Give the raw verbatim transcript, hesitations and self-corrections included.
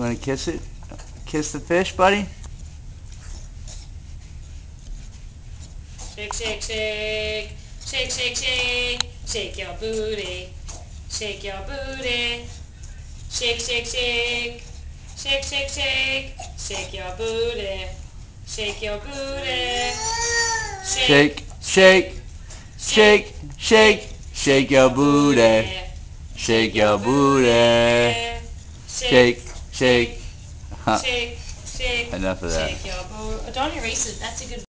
want to kiss it? Kiss the fish, buddy? Shake, shake, shake. Shake, shake, shake. Shake your booty. Shake your booty. Shake, shake, shake. Shake, shake, shake. Shake your booty. Shake your booty. Shake, shake, shake, shake, shake your booty. Shake your booty. Shake, shake. Huh. Shake, shake. Enough of that. Shake your booty. Don't erase it. That's a good